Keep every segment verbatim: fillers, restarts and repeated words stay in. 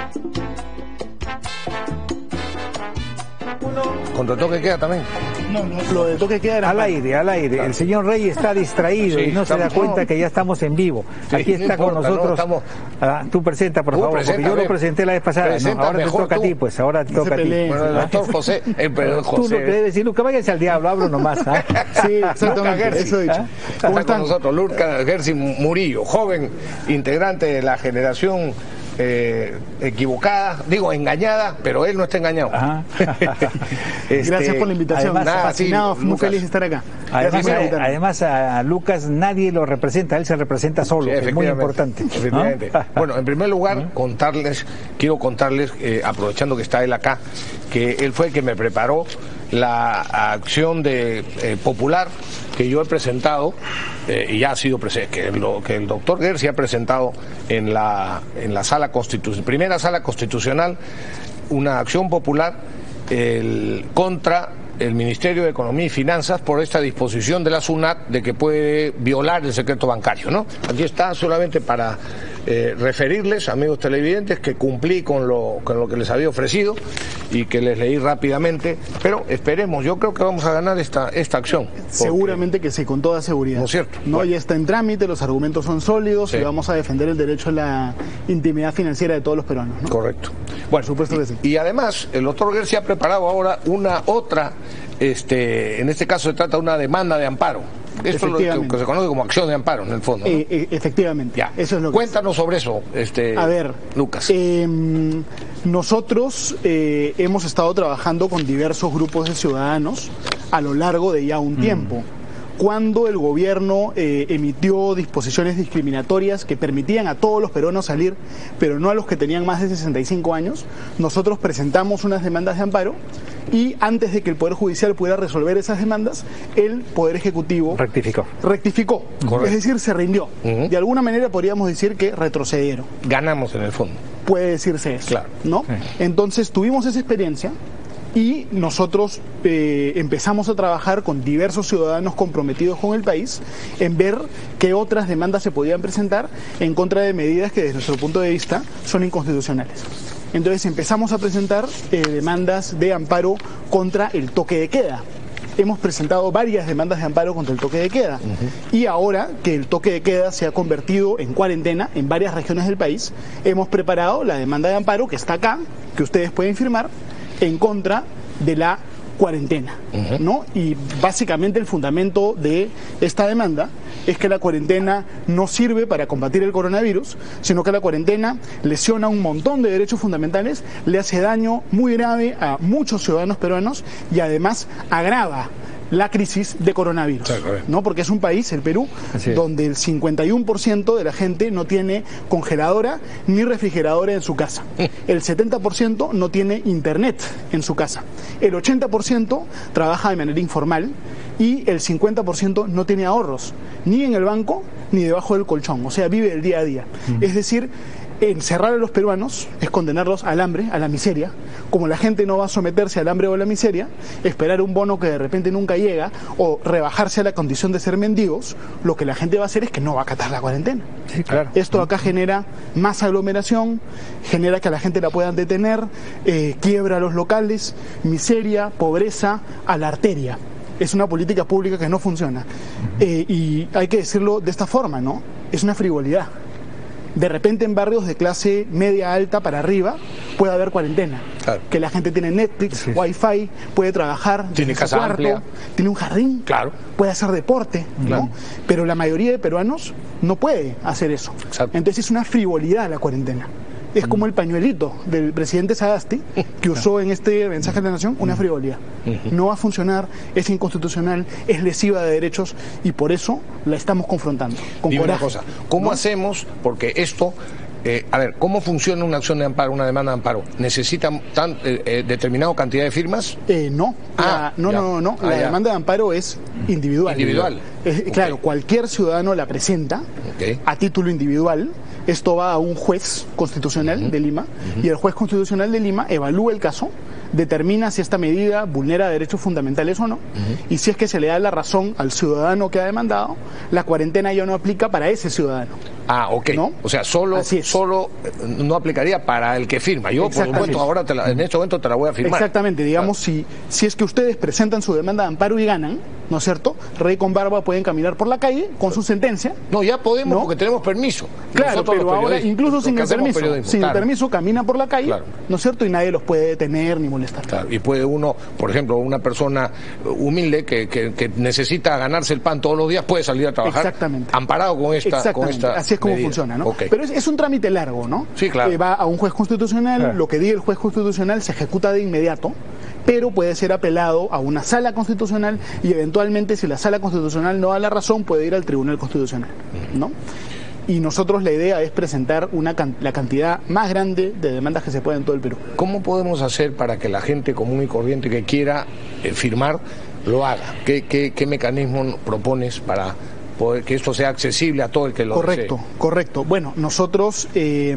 ¿Contra toque de queda también? No, no, lo de toque de queda era al aire, al aire. Claro. El señor Rey está distraído sí, y no estamos, se da cuenta no. que ya estamos en vivo. Sí, Aquí está no con importa, nosotros. No, estamos... ah, tú presenta, por tú favor, porque yo lo presenté la vez pasada. No, ahora te toca tú. a ti, pues ahora te toca a ti. Bueno, el doctor José, el José. Tú no te debes decir, Luca, váyanse al diablo, hablo nomás. ¿ah? Sí, exactamente, eso he dicho. ¿Ah? ¿Cómo está con nosotros? Luca Gersi Murillo, joven integrante de la generación Eh, equivocada, digo engañada, pero él no está engañado. este, Gracias por la invitación. Además, Nada, fascinado, sí, muy Lucas. feliz de estar acá. Además, a, además a Lucas nadie lo representa, él se representa solo, sí, que es muy importante. Efectivamente. ¿No? Bueno, en primer lugar, contarles, quiero contarles, eh, aprovechando que está él acá, que él fue el que me preparó la acción de eh, popular que yo he presentado eh, y ya ha sido presente, que, lo, que el doctor Gersi ha presentado en la en la sala constitucional, primera sala constitucional, una acción popular el, contra el Ministerio de Economía y Finanzas por esta disposición de la SUNAT de que puede violar el secreto bancario, ¿no? Aquí está solamente para eh, referirles, amigos televidentes, que cumplí con lo, con lo que les había ofrecido y que les leí rápidamente, pero esperemos, yo creo que vamos a ganar esta, esta acción. Porque... Seguramente que sí, con toda seguridad. ¿No es cierto? No, bueno. Ya está en trámite, los argumentos son sólidos sí. y vamos a defender el derecho a la intimidad financiera de todos los peruanos, ¿no? Correcto. Bueno, por supuesto que sí. Y además, el doctor Gersi ha preparado ahora una otra, este, en este caso se trata de una demanda de amparo. Esto es lo que, que se conoce como acción de amparo, en el fondo, ¿no? Eh, eh, efectivamente. Ya. Eso es lo que Cuéntanos es. sobre eso, este, a ver, Lucas. Eh, nosotros eh, hemos estado trabajando con diversos grupos de ciudadanos a lo largo de ya un mm. tiempo. Cuando el gobierno eh, emitió disposiciones discriminatorias que permitían a todos los peruanos salir, pero no a los que tenían más de sesenta y cinco años, nosotros presentamos unas demandas de amparo y antes de que el Poder Judicial pudiera resolver esas demandas, el Poder Ejecutivo rectificó. Rectificó, Correcto. es decir, se rindió. Uh-huh. De alguna manera podríamos decir que retrocedieron. Ganamos en el fondo. Puede decirse eso, claro. ¿no? Sí. Entonces tuvimos esa experiencia. Y nosotros eh, empezamos a trabajar con diversos ciudadanos comprometidos con el país en ver qué otras demandas se podían presentar en contra de medidas que desde nuestro punto de vista son inconstitucionales. Entonces empezamos a presentar eh, demandas de amparo contra el toque de queda. Hemos presentado varias demandas de amparo contra el toque de queda. Uh-huh. Y ahora que el toque de queda se ha convertido en cuarentena en varias regiones del país, hemos preparado la demanda de amparo que está acá, que ustedes pueden firmar, en contra de la cuarentena, uh-huh. ¿no? Y básicamente el fundamento de esta demanda es que la cuarentena no sirve para combatir el coronavirus, sino que la cuarentena lesiona un montón de derechos fundamentales, le hace daño muy grave a muchos ciudadanos peruanos y además agrava la crisis de coronavirus, sí, ¿no? Porque es un país, el Perú, donde el cincuenta y uno por ciento de la gente no tiene congeladora ni refrigeradora en su casa. El setenta por ciento no tiene internet en su casa. El ochenta por ciento trabaja de manera informal y el cincuenta por ciento no tiene ahorros, ni en el banco ni debajo del colchón. O sea, vive el día a día. Mm. Es decir, encerrar a los peruanos es condenarlos al hambre, a la miseria. Como la gente no va a someterse al hambre o a la miseria, esperar un bono que de repente nunca llega o rebajarse a la condición de ser mendigos, lo que la gente va a hacer es que no va a acatar la cuarentena. Sí, claro. Esto acá genera más aglomeración, genera que a la gente la puedan detener, eh, quiebra a los locales, miseria, pobreza, a la arteria. Es una política pública que no funciona. Eh, y hay que decirlo de esta forma, ¿no? Es una frivolidad. De repente en barrios de clase media alta para arriba puede haber cuarentena, claro. Que la gente tiene Netflix, sí. Wi-Fi, puede trabajar, tiene casa cuarto, amplia, tiene un jardín, claro. Puede hacer deporte, claro. ¿no? Pero la mayoría de peruanos no puede hacer eso. Exacto. Entonces es una frivolidad la cuarentena. Es como el pañuelito del presidente Sagasti que usó en este mensaje de la Nación, una frivolidad. No va a funcionar, es inconstitucional, es lesiva de derechos y por eso la estamos confrontando. Con Dime coraje, una cosa, ¿cómo ¿no? hacemos? Porque esto, eh, a ver, ¿cómo funciona una acción de amparo, una demanda de amparo? ¿Necesita tan eh, eh, determinada cantidad de firmas? Eh, no, ah, la, no, no, no, no, ah, la ya. demanda de amparo es individual. Individual. Es, okay. Claro, cualquier ciudadano la presenta okay. a título individual. Esto va a un juez constitucional uh-huh. de Lima uh-huh. y el juez constitucional de Lima evalúa el caso, determina si esta medida vulnera derechos fundamentales o no uh-huh. y si es que se le da la razón al ciudadano que ha demandado, la cuarentena ya no aplica para ese ciudadano. Ah, ok. ¿No? O sea, solo, solo no aplicaría para el que firma. Yo, por supuesto, ahora te la, en este momento te la voy a firmar. Exactamente. Digamos, claro. si, si es que ustedes presentan su demanda de amparo y ganan, ¿no es cierto? Rey con barba pueden caminar por la calle con su sentencia. No, ya podemos, ¿no? Porque tenemos permiso. Claro, Nosotros pero ahora, incluso sin el permiso, sin claro. el permiso, caminan por la calle, claro. ¿no es cierto? Y nadie los puede detener ni molestar. Claro. Y puede uno, por ejemplo, una persona humilde que, que, que necesita ganarse el pan todos los días, puede salir a trabajar. Exactamente. Amparado con esta, Exactamente. con esta Así es como medida. funciona, ¿no? Okay. Pero es, es un trámite largo, ¿no? Sí, claro. Eh, va a un juez constitucional, claro. lo que diga el juez constitucional se ejecuta de inmediato, pero puede ser apelado a una sala constitucional y eventualmente, si la sala constitucional no da la razón, puede ir al tribunal constitucional, ¿no? Y nosotros la idea es presentar una la cantidad más grande de demandas que se pueda en todo el Perú. ¿Cómo podemos hacer para que la gente común y corriente que quiera eh, firmar lo haga? ¿Qué, qué, qué mecanismo propones para poder que esto sea accesible a todo el que lo desee? Correcto, correcto. Bueno, nosotros... Eh,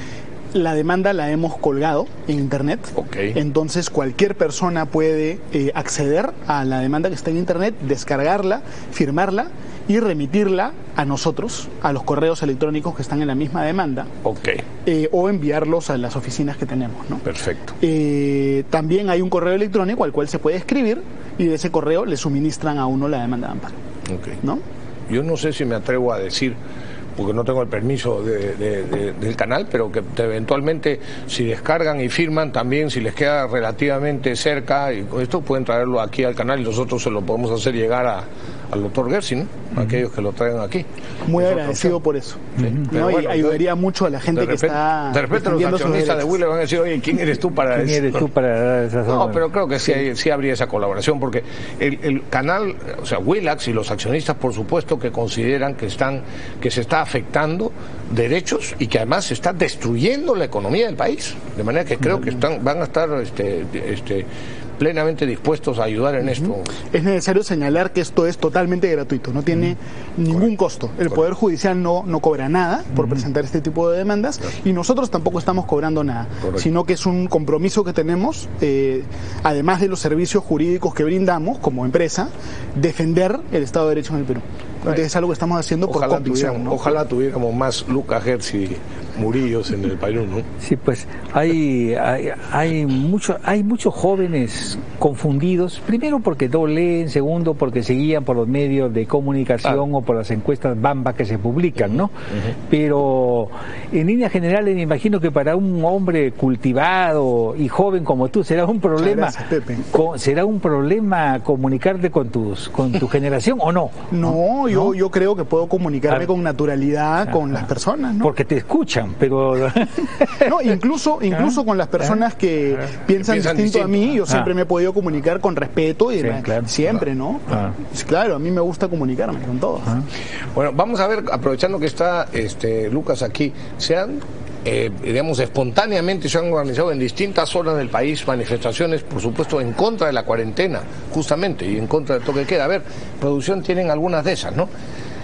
la demanda la hemos colgado en internet, okay. entonces cualquier persona puede eh, acceder a la demanda que está en internet, descargarla, firmarla y remitirla a nosotros, a los correos electrónicos que están en la misma demanda, okay. eh, o enviarlos a las oficinas que tenemos, ¿no? Perfecto. Eh, también hay un correo electrónico al cual se puede escribir y de ese correo le suministran a uno la demanda de amparo, okay. ¿no? Yo no sé si me atrevo a decir, porque no tengo el permiso de, de, de, del canal, pero que eventualmente si descargan y firman también, si les queda relativamente cerca, y con esto pueden traerlo aquí al canal y nosotros se lo podemos hacer llegar a, al doctor Gersi, ¿no? Uh-huh. Aquellos que lo traigan aquí. Muy nosotros, agradecido por eso. Sí. Uh-huh. ¿No? Bueno, ayudaría entonces, mucho a la gente repente, que está... De repente los accionistas de Wheeler van a decir, oye, ¿quién eres tú para ¿Quién eso? eres tú para dar esas No, pero creo que sí, hay, sí habría esa colaboración, porque el, el canal, o sea, Willax y los accionistas, por supuesto, que consideran que están, que se está afectando derechos y que además se está destruyendo la economía del país, de manera que creo que están van a estar este, este, plenamente dispuestos a ayudar en esto. Es necesario señalar que esto es totalmente gratuito, no tiene uh-huh. ningún Correcto. costo. El Correcto. Poder Judicial no, no cobra nada por uh-huh. presentar este tipo de demandas claro. y nosotros tampoco estamos cobrando nada, Correcto. sino que es un compromiso que tenemos, eh, además de los servicios jurídicos que brindamos como empresa, defender el Estado de Derecho en el Perú. Entonces es algo que estamos haciendo ojalá por convicción, ¿no? Ojalá tuviéramos más Lucas Gersi Murillos en el Perú, ¿no? Sí, pues hay hay, hay muchos hay muchos jóvenes confundidos, primero porque no leen, segundo porque se guían por los medios de comunicación ah. o por las encuestas bamba que se publican, ¿no? Uh-huh. Pero en líneas generales me imagino que para un hombre cultivado y joven como tú será un problema gracias, Pepe. Con, será un problema comunicarte con tus con tu generación o no. No, yo ¿No? yo creo que puedo comunicarme ah. con naturalidad ah. con las personas, ¿no? Porque te escuchan. Pero no, incluso incluso ¿Ah? con las personas que ¿Ah? piensan, piensan distinto, distinto a mí, yo siempre ah. me he podido comunicar con respeto y sí, me, claro. siempre, ¿no? Ah. Claro, a mí me gusta comunicarme con todos. Ah. Bueno, vamos a ver, aprovechando que está este Lucas aquí, se han eh, digamos espontáneamente se han organizado en distintas zonas del país manifestaciones, por supuesto, en contra de la cuarentena, justamente, y en contra del toque de queda. A ver, producción, tienen algunas de esas, ¿no?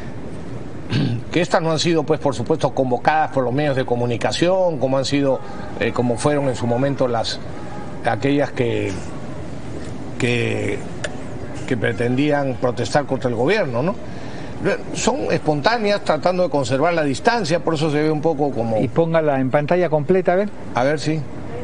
Que estas no han sido, pues, por supuesto, convocadas por los medios de comunicación, como han sido, eh, como fueron en su momento las aquellas que, que que pretendían protestar contra el gobierno, ¿no? Son espontáneas, tratando de conservar la distancia, por eso se ve un poco como... Y póngala en pantalla completa, a ver. A ver, sí.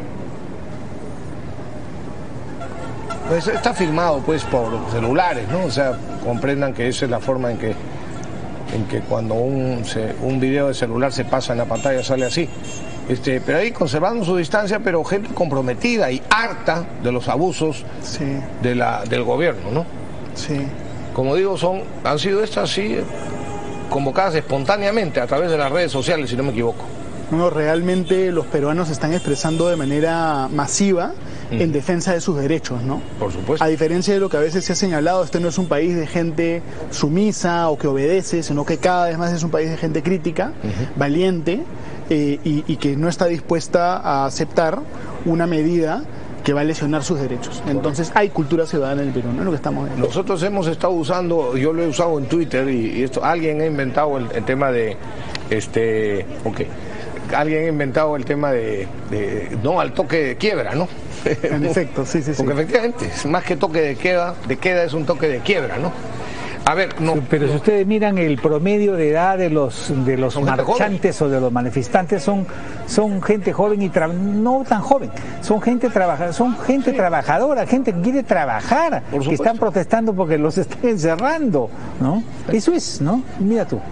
Pues está filmado, pues, por celulares, ¿no? O sea, comprendan que esa es la forma en que en que cuando un, se, un video de celular se pasa en la pantalla sale así. Este, pero ahí conservando su distancia, pero gente comprometida y harta de los abusos sí. de la, del gobierno, ¿no? Sí. Como digo, son han sido estas sí convocadas espontáneamente a través de las redes sociales, si no me equivoco. No, realmente los peruanos se están expresando de manera masiva mm. en defensa de sus derechos, ¿no? Por supuesto. A diferencia de lo que a veces se ha señalado, este no es un país de gente sumisa o que obedece, sino que cada vez más es un país de gente crítica, uh-huh. valiente, eh, y, y que no está dispuesta a aceptar una medida que va a lesionar sus derechos. Entonces hay cultura ciudadana en el Perú, ¿no? Es lo que estamos viendo. Nosotros hemos estado usando, yo lo he usado en Twitter, y, y esto, alguien ha inventado el, el tema de, este, ok, alguien ha inventado el tema de, de no al toque de quiebra, ¿no? En efecto, sí, sí, sí. Porque efectivamente, más que toque de queda, de queda es un toque de quiebra, ¿no? A ver, no. Pero si ustedes miran el promedio de edad de los de los Son gente marchantes o de los manifestantes, son son gente joven y tra no tan joven, son gente trabaja, son gente sí. trabajadora, gente que quiere trabajar, que están protestando porque los están encerrando, ¿no? Eso es, ¿no? Mira tú.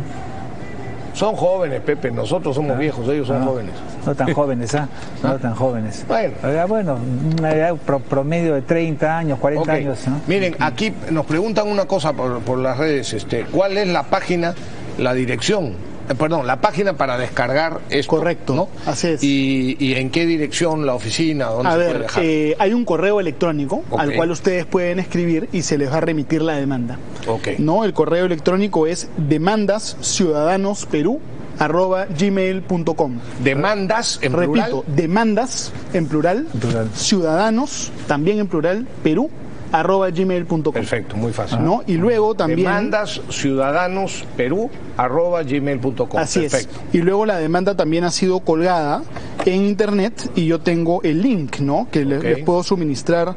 Son jóvenes, Pepe, nosotros somos ah, viejos, ellos son no, jóvenes. No tan jóvenes, ¿ah? ¿eh? No tan jóvenes. Bueno, Oiga, bueno, una edad pro, promedio de treinta años, cuarenta okay. años, ¿no? Miren, aquí nos preguntan una cosa por, por las redes, este, ¿cuál es la página, la dirección? Eh, perdón, la página para descargar esto. Correcto, ¿no? Así es. ¿Y, y en qué dirección, la oficina? ¿Dónde a se ver, puede dejar? Eh, hay un correo electrónico okay. al cual ustedes pueden escribir y se les va a remitir la demanda. Okay. ¿No? El correo electrónico es demandas ciudadanos perú arroba gmail punto com. Demandas en Repito, plural. Repito, demandas en plural, plural, ciudadanos también en plural, perú arroba gmail punto com. Perfecto, muy fácil. ¿No? Y luego también demandas ciudadanos perú arroba gmail punto com. Así Perfecto. es. Y luego la demanda también ha sido colgada en internet y yo tengo el link, ¿no? Que okay. les, les puedo suministrar.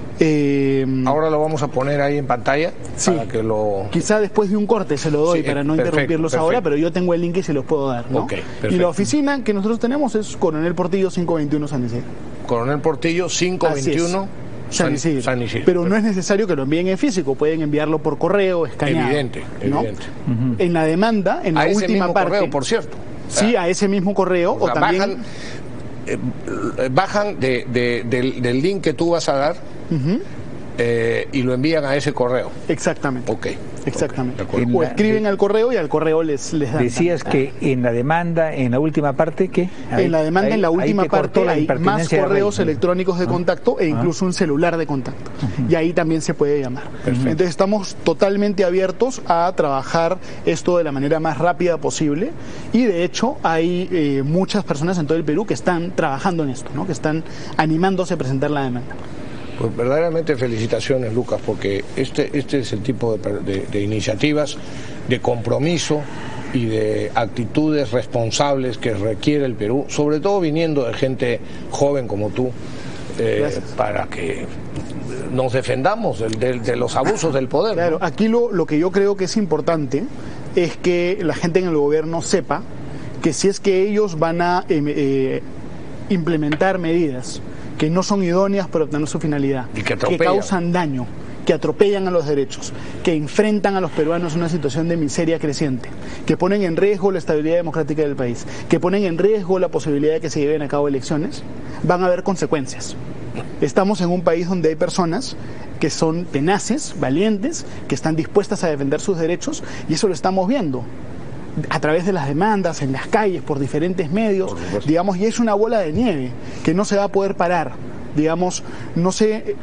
Eh, Ahora lo vamos a poner ahí en pantalla sí, para que lo... quizá después de un corte se lo doy sí, para no perfecto, interrumpirlos perfecto. ahora, pero yo tengo el link y se los puedo dar, ¿no? Okay, y la oficina que nosotros tenemos es Coronel Portillo quinientos veintiuno San Isidro. Coronel Portillo quinientos veintiuno San Isidro. San Isidro. Pero no es necesario que lo envíen en físico, pueden enviarlo por correo, escaneado. Evidente, ¿no? evidente. Uh-huh. En la demanda, en a la ese última mismo parte... correo, por cierto. Sí, a ese mismo correo. O, sea, o también... Bajan, eh, bajan de, de, del, del link que tú vas a dar... Uh-huh. Eh, y lo envían a ese correo. Exactamente. Ok. Exactamente. Okay, o escriben de, al correo y al correo les, les dan. Decías que en la demanda, en la última parte, ¿qué? Ahí, en la demanda, ahí, en la última parte, hay más correos electrónicos de contacto e incluso uh-huh. un celular de contacto. Uh-huh. Y ahí también se puede llamar. Perfecto. Entonces estamos totalmente abiertos a trabajar esto de la manera más rápida posible y de hecho hay eh, muchas personas en todo el Perú que están trabajando en esto, ¿no? Que están animándose a presentar la demanda. Pues verdaderamente felicitaciones, Lucas, porque este, este es el tipo de, de, de iniciativas, de compromiso y de actitudes responsables que requiere el Perú, sobre todo viniendo de gente joven como tú, eh, para que nos defendamos de, de, de los abusos del poder. Claro, ¿no? Aquí lo, lo que yo creo que es importante es que la gente en el gobierno sepa que si es que ellos van a eh, eh, implementar medidas que no son idóneas para obtener su finalidad, y que, que causan daño, que atropellan a los derechos, que enfrentan a los peruanos a una situación de miseria creciente, que ponen en riesgo la estabilidad democrática del país, que ponen en riesgo la posibilidad de que se lleven a cabo elecciones, van a haber consecuencias. Estamos en un país donde hay personas que son tenaces, valientes, que están dispuestas a defender sus derechos y eso lo estamos viendo a través de las demandas, en las calles, por diferentes medios, por digamos, y es una bola de nieve que no se va a poder parar, digamos, no sé,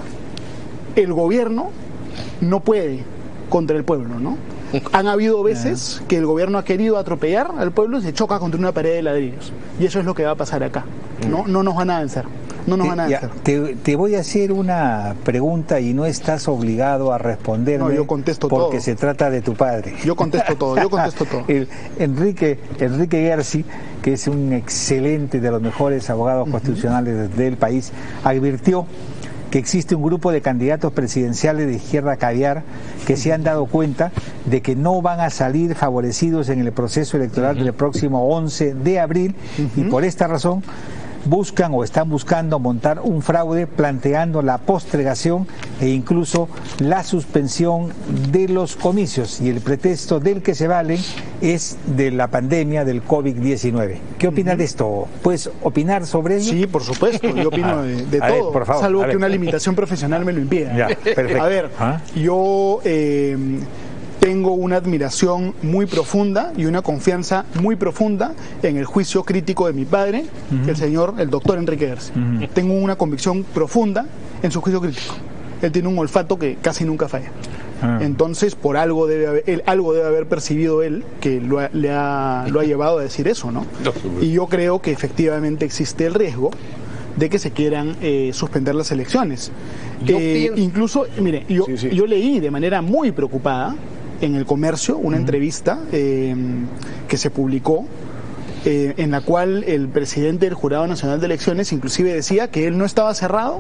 el gobierno no puede contra el pueblo, ¿no? Han habido veces que el gobierno ha querido atropellar al pueblo y se choca contra una pared de ladrillos, y eso es lo que va a pasar acá, ¿no? No nos van a vencer. No nos van a ya, te, te voy a hacer una pregunta y no estás obligado a responderme. No, yo contesto porque todo. Porque se trata de tu padre. Yo contesto todo, yo contesto todo. El, Enrique, Enrique Gersi, que es un excelente, de los mejores abogados uh-huh. constitucionales del país, advirtió que existe un grupo de candidatos presidenciales de izquierda caviar que uh-huh. se han dado cuenta de que no van a salir favorecidos en el proceso electoral uh-huh. del próximo once de abril uh-huh. y por esta razón buscan o están buscando montar un fraude planteando la postergación e incluso la suspensión de los comicios, y el pretexto del que se valen es de la pandemia del COVID diecinueve. ¿Qué opinas uh-huh. de esto? ¿Puedes opinar sobre ello? Sí, por supuesto, yo opino de, de todo, ver, por favor, salvo que una limitación profesional me lo impida. Ya, perfecto. A ver, ¿Ah? yo... Eh, tengo una admiración muy profunda y una confianza muy profunda en el juicio crítico de mi padre, uh-huh. el señor, el doctor Enrique Gersi. Uh-huh. Tengo una convicción profunda en su juicio crítico. Él tiene un olfato que casi nunca falla. Uh-huh. Entonces, por algo debe haber, él, algo debe haber percibido él que lo ha, le ha, lo ha llevado a decir eso, ¿no? Y yo creo que efectivamente existe el riesgo de que se quieran eh, suspender las elecciones. Eh, incluso, mire, yo, sí, sí. yo leí de manera muy preocupada en El Comercio una uh-huh. entrevista eh, que se publicó eh, en la cual el presidente del Jurado Nacional de Elecciones inclusive decía que él no estaba cerrado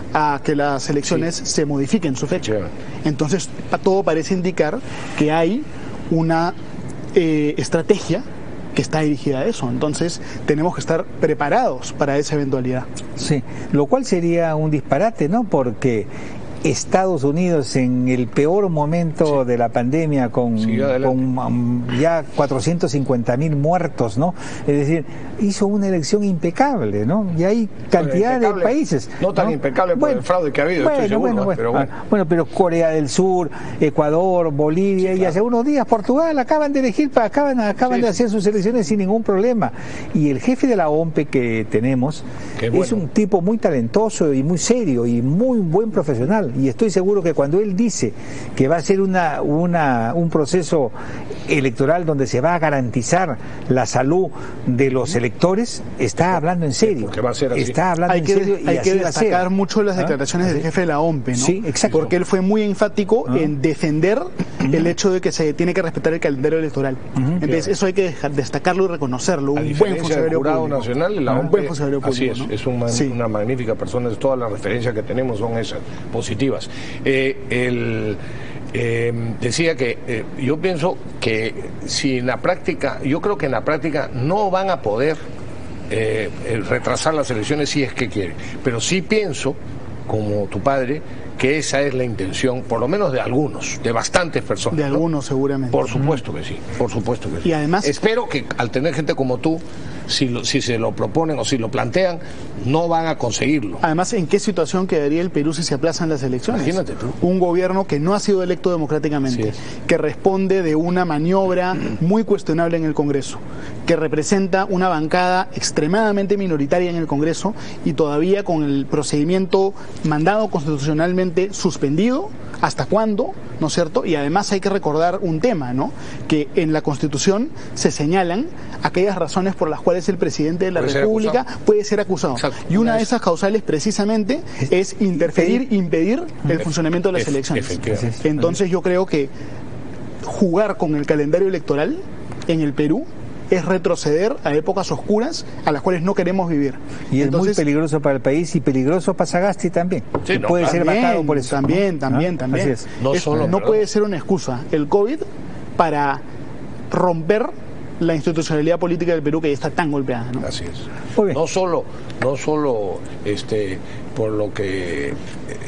a que las elecciones sí. se modifiquen su fecha. Yeah. Entonces, todo parece indicar que hay una eh, estrategia que está dirigida a eso. Entonces, tenemos que estar preparados para esa eventualidad. Sí, lo cual sería un disparate, ¿no? Porque Estados Unidos en el peor momento sí. de la pandemia con, sí, con um, ya cuatrocientos cincuenta mil muertos, ¿no? Es decir, hizo una elección impecable, ¿no? Y hay cantidad de países. No tan ¿no? impecable por bueno, el fraude que ha habido, bueno, estoy seguro, bueno, bueno, pero bueno. Ah, bueno, pero Corea del Sur, Ecuador, Bolivia, sí, claro. y hace unos días Portugal acaban de elegir, acaban, acaban sí, de hacer sus elecciones sin ningún problema. Y el jefe de la O M P E que tenemos bueno. es un tipo muy talentoso y muy serio y muy buen profesional. Y estoy seguro que cuando él dice que va a ser una, una, un proceso electoral donde se va a garantizar la salud de los electores, está hablando en serio. Va a ser así. Está hablando hay en que, serio y hay así que va destacar a ser. mucho las declaraciones ¿Ah? del jefe de la O M P E, ¿no? Sí, exacto. Porque él fue muy enfático ¿Ah? en defender ¿Mm? el hecho de que se tiene que respetar el calendario electoral. ¿Mm? Entonces, claro. eso hay que destacarlo y reconocerlo. A un buen funcionario del Jurado público. Nacional, la ¿Ah? O M P E, un buen funcionario público. Así es, ¿no? es un, sí. una magnífica persona. Todas las referencias que tenemos son esas, positivas. Eh, el, eh, decía que eh, yo pienso que si en la práctica, yo creo que en la práctica no van a poder eh, retrasar las elecciones si es que quieren, pero sí pienso, como tu padre, que esa es la intención, por lo menos de algunos, de bastantes personas. De algunos, ¿no? seguramente. Por supuesto que sí, por supuesto que sí. Y además, espero que al tener gente como tú, si, lo, si se lo proponen o si lo plantean, no van a conseguirlo. Además, ¿en qué situación quedaría el Perú si se aplazan las elecciones? Imagínate tú. Un gobierno que no ha sido electo democráticamente, sí que responde de una maniobra muy cuestionable en el Congreso, que representa una bancada extremadamente minoritaria en el Congreso y todavía con el procedimiento mandado constitucionalmente suspendido. ¿Hasta cuándo? ¿No es cierto? Y además hay que recordar un tema, ¿no? Que en la Constitución se señalan aquellas razones por las cuales el presidente de la puede República ser puede ser acusado. Exacto. Y una de esas causales precisamente es interferir, impedir el funcionamiento de las elecciones. Entonces yo creo que jugar con el calendario electoral en el Perú es retroceder a épocas oscuras a las cuales no queremos vivir. Y Entonces, es muy peligroso para el país y peligroso para Sagasti también. Sí, no, puede también, ser matado por eso. También, ¿no? también, ¿Ah? también. Así es. No, es, solo, no puede ser una excusa el COVID para romper la institucionalidad política del Perú que ya está tan golpeada, ¿no? Así es. No solo, no solo este, por lo que, eh,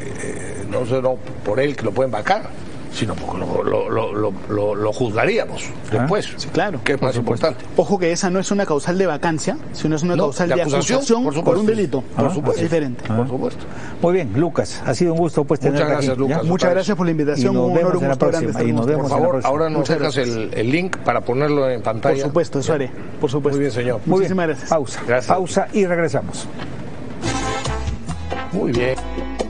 no solo por él que lo pueden vacar, sino porque lo, lo, lo, lo, lo juzgaríamos ah, después, sí, claro, que es más importante. Ojo que esa no es una causal de vacancia, sino es una no, causal de, de acusación, acusación por, por un delito. Ah, por supuesto. Es diferente. Ah. Por supuesto. Muy bien, Lucas, ha sido un gusto pues tener Muchas gracias, aquí, Lucas. Muchas gracias por la invitación. Y nos un vemos honor, en la próxima. Y nos vemos por favor, en la ahora nos Muchas dejas el, el link para ponerlo en pantalla. Por supuesto, eso haré. Por supuesto. Muy bien, señor. Muy Muchísimas bien. gracias. Pausa. Gracias. Pausa y regresamos. Muy bien.